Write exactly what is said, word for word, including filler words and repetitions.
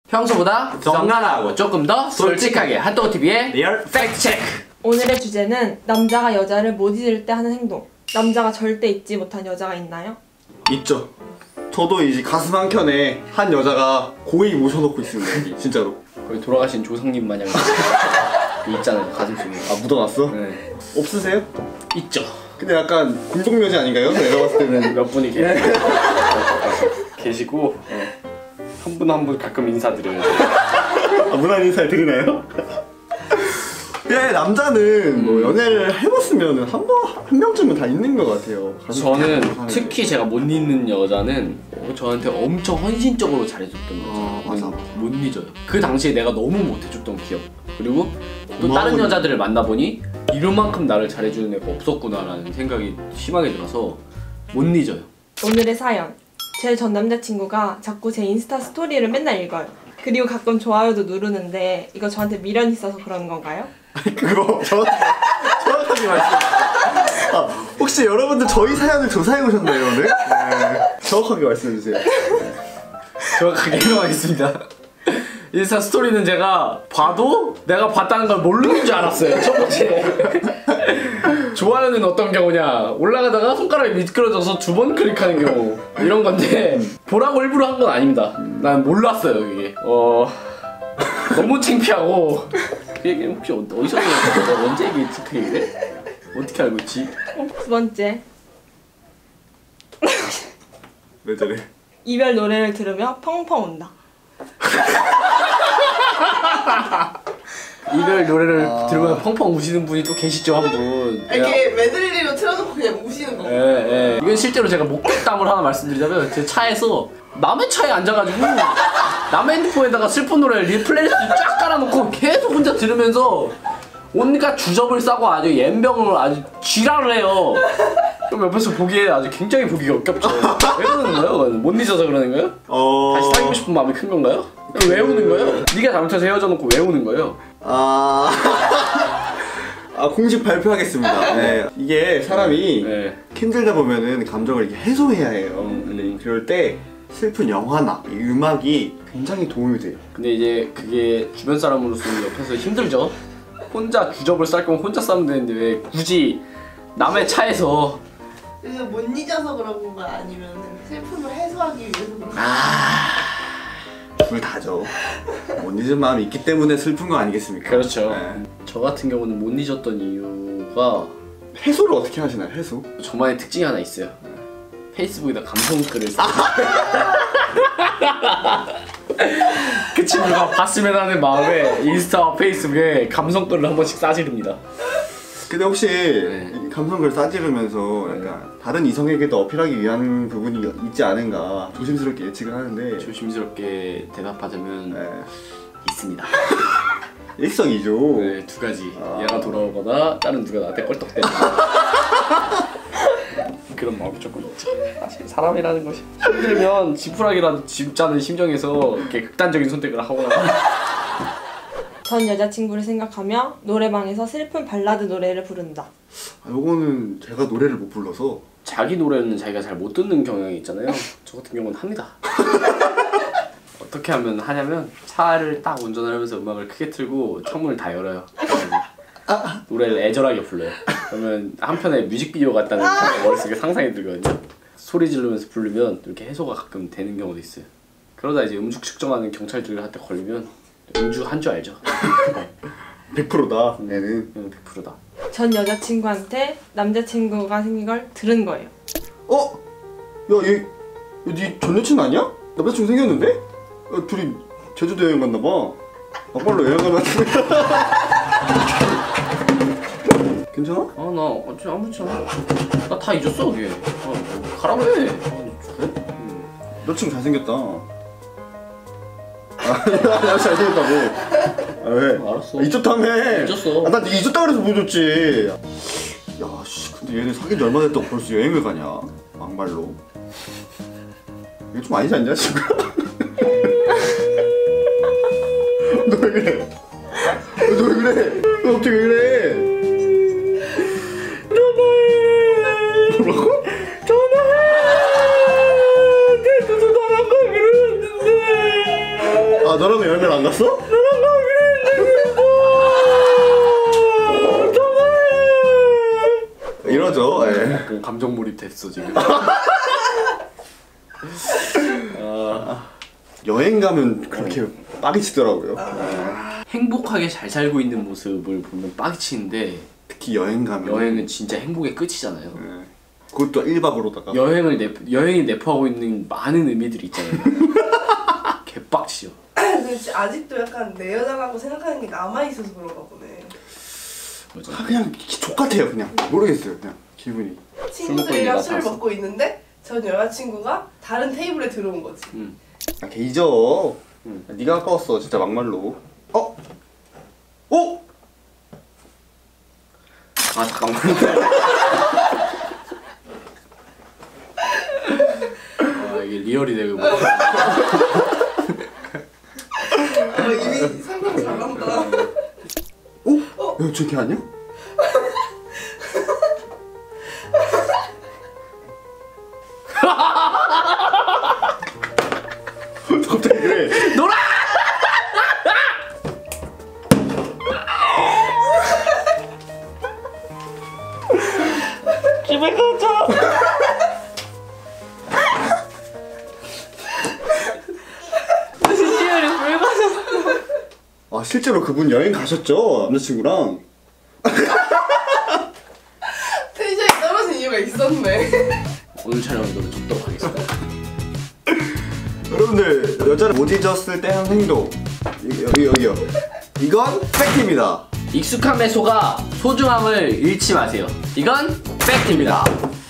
평소보다 정갈하고 조금 더 솔직하게 핫도그티비의 리얼 팩트체크. 오늘의 주제는 남자가 여자를 못 잊을 때 하는 행동. 남자가 절대 잊지 못한 여자가 있나요? 있죠. 저도 이제 가슴 한켠에 한 여자가 고이 모셔놓고 있습니다. 여기 진짜로. 거의 돌아가신 조상님 마냥 있잖아요, 가슴속에. 아, 묻어놨어? 네. 없으세요? 있죠. 근데 약간 공동묘지 아닌가요? 내가 봤을 때는 몇 분이 계세요. 계시고 한 분 한 분 가끔 인사드려요. 아, 문안 인사를 드리나요? 예, 남자는 뭐 연애를 해봤으면 한 번, 한 명쯤은 다 있는 것 같아요. 저는 특히 제가 못 잊는 여자는 저한테 엄청 헌신적으로 잘해줬던 여자. 어, 맞아. 못 잊어요. 그 당시에 내가 너무 못해줬던 기억. 그리고 또 다른 고마운... 여자들을 만나보니 이런만큼 나를 잘해주는 애가 없었구나라는 생각이 심하게 들어서 못 잊어요. 오늘의 사연. 제 전 남자친구가 자꾸 제 인스타 스토리를 맨날 읽어요. 그리고 가끔 좋아요도 누르는데 이거 저한테 미련이 있어서 그러는 건가요? 그거 정확하게, 정확하게 말씀해주세요. 아, 혹시 여러분들 저희 사연을 조사해오셨나요 오늘? 네. 정확하게 말씀해주세요. 네. 정확하게 해명하겠습니다. 인스타 스토리는 제가 봐도 내가 봤다는 걸 모르는 줄 알았어요. 첫 번째. 좋아요는 어떤 경우냐, 올라가다가 손가락이 미끄러져서 두 번 클릭하는 경우, 이런 건데 보라고 일부러 한 건 아닙니다. 난 몰랐어요 이게. 어... 너무 창피하고. 그 얘기는 혹시 어디서 들었어? 언제 얘기했지 그 얘기를? 어떻게 알고 있지? 두 번째. 왜 저래? 이별 노래를 들으며 펑펑 운다. 이별 노래를 아... 들으면 펑펑 우시는 분이 또 계시죠, 한 분. 이렇게 메들리로 틀어놓고 그냥 우시는 거. 예, 예. 이건 실제로 제가 목격담을 하나 말씀드리자면, 제 차에서 남의 차에 앉아가지고 남의 핸드폰에다가 슬픈 노래 리플레이리스트 쫙 깔아놓고 계속 혼자 들으면서 온갖 주접을 싸고 아주 옌병을 아주 지랄을 해요. 그럼 옆에서 보기에 아주 굉장히 보기 역겹죠. 왜 그러는 거예요? 못 잊어서 그러는 거예요? 어... 다시 사귀고 싶은 마음이 큰 건가요? 왜 우는 거예요? 네가 잘못해서 헤어져 놓고 왜 우는 거예요? 아... 아, 공식 발표하겠습니다. 네. 이게 사람이 네. 힘들다 보면은 감정을 이렇게 해소해야 해요. 음, 근데 음. 그럴 때 슬픈 영화나 이 음악이 굉장히 도움이 돼요. 근데 이제 그게 주변 사람으로서는 옆에서 힘들죠. 혼자 주접을 쌀 거면 혼자 싸면 되는데 왜 굳이 남의 차에서. 그래서 못 잊어서 그런 건가 아니면 슬픔을 해소하기 위해서 그런 건가? 아... 둘 다죠. 못 잊은 마음이 있기 때문에 슬픈 거 아니겠습니까? 그렇죠. 네. 저 같은 경우는 못 잊었던 이유가 해소를 어떻게 하시나요? 해소? 저만의 특징이 하나 있어요. 페이스북에다 감성글을 써. 그 친구가 봤으면 하는 마음에 인스타와 페이스북에 감성글을 한 번씩 싸지릅니다. 근데 혹시 네. 이 감성글 싸지르면서 네. 약간 다른 이성에게도 어필하기 위한 부분이 있지 않은가 조심스럽게 예측을 하는데 조심스럽게 대답하자면 네. 있습니다. 일석이조. 네, 두 가지. 아. 얘가 돌아오거나 다른 누가 나한테 껄떡대는 그런 마음이 조금 있죠. 사실 사람이라는 것이 힘들면 지푸라기라도 집자는 심정에서 이렇게 극단적인 선택을 하거나. 전 여자친구를 생각하며 노래방에서 슬픈 발라드 노래를 부른다. 아, 요거는 제가 노래를 못 불러서. 자기 노래는 자기가 잘 못 듣는 경향이 있잖아요. 저 같은 경우는 합니다. 어떻게 하면 하냐면 차를 딱 운전을 하면서 음악을 크게 틀고 창문을 다 열어요. 노래를 애절하게 불러요. 그러면 한편에 뮤직비디오 같다는 머릿속에 상상이 들거든요. 소리 지르면서 부르면 이렇게 해소가 가끔 되는 경우도 있어요. 그러다 이제 음주 측정하는 경찰들한테 걸리면 음주 한 줄 알죠? 백 퍼센트다. 얘는. 응, 백 퍼센트다. 전 여자친구한테 남자친구가 생긴 걸 들은 거예요. 어? 야, 얘, 네 전 여친 아니야? 남자친구 생겼는데? 야, 둘이 제주도 여행 갔나봐. 막말로 여행 가면 괜찮아? 아, 나 어째 아무렇지 않아. 나 다 잊었어, 걔. 아, 가라고 해. 아, 그래? 응. 여친 잘생겼다. 아, 잘생겼다고. 아, 왜? 알았어. 아, 잊었다며. 잊었어. 아, 나 네가 잊었다 그래서 보여줬지. 야, 씨, 근데 얘네 사귄 지 얼마 됐다고 벌써 여행을 가냐? 막말로. 이게 좀 아니지 않냐, 친구야? 너 왜 그래? 너 왜 그래? 너 어떻게 왜 그래? 전화해. 뭐라고? 전화해. 내 누구 나랑 가기로 했는데. 아, 너랑 형은 여행을 안 갔어? 이러죠. 예. 약간 감정 몰입됐어 지금. 아, 여행 가면 그렇게 빡이 치더라고요. 행복하게 잘 살고 있는 모습을 보면 빡치는데 특히 여행 가면 여행은 진짜 행복의 끝이잖아요. 예. 그것도 일 박으로다가 여행을 내 여행이 내포하고 있는 많은 의미들이 있잖아요. 개빡치죠. 근데 진짜 아직도 약간 내 여자라고 생각하는 게 남아있어서 그런가 보네. 맞아. 아, 그냥 족같아요. 그냥 모르겠어요. 그냥 기분이. 친구들이랑 먹고 술을 있는 거 먹고 있는데 전 여자친구가 다른 테이블에 들어온 거지. 응. 아, 걔 잊어. 응. 네가 아까웠어. 진짜 막말로. 어? 어? 아 잠깐만. 아 이게 리얼이 되고. 뭐. 아, 이미 상상 잘한다. 어? 야, 쟤걔 아니야? 갑자기 그래. 놀아! 집에 가자. 시열이 붉어졌어. 아, 실제로 그분 여행 가셨죠? 남자친구랑. 텐션이 떨어진 이유가 있었네. 오늘 촬영은 너를 줬도록 하겠습니다. 여러분들, 여자를 못 잊었을 때 하는 행동. 이- 여기, 여기요. 이건 팩트입니다. 익숙함에 속아 소중함을 잃지 마세요. 이건 팩트입니다.